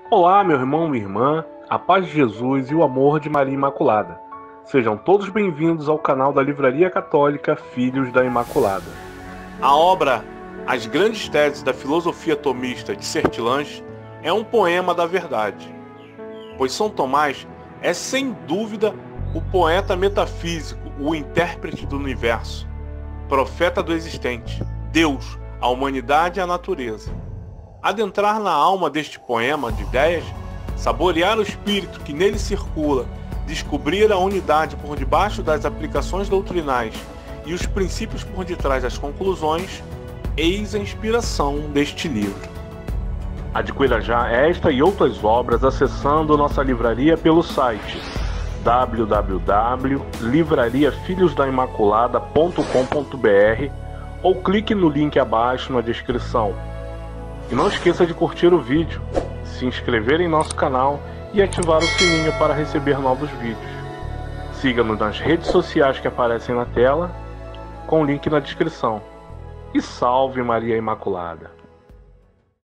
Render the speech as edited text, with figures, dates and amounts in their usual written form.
Olá, meu irmão, minha irmã, a paz de Jesus e o amor de Maria Imaculada. Sejam todos bem-vindos ao canal da Livraria Católica Filhos da Imaculada. A obra As Grandes Teses da Filosofia Tomista de Sertilhães é um poema da verdade, pois São Tomás é sem dúvida o poeta metafísico, o intérprete do universo, profeta do existente, Deus, a humanidade e a natureza. Adentrar na alma deste poema de ideias, saborear o espírito que nele circula, descobrir a unidade por debaixo das aplicações doutrinais e os princípios por detrás das conclusões, eis a inspiração deste livro. Adquira já esta e outras obras acessando nossa livraria pelo site www.livrariafilhosdaimaculada.com.br ou clique no link abaixo na descrição. E não esqueça de curtir o vídeo, se inscrever em nosso canal e ativar o sininho para receber novos vídeos. Siga-nos nas redes sociais que aparecem na tela, com o link na descrição. E salve Maria Imaculada!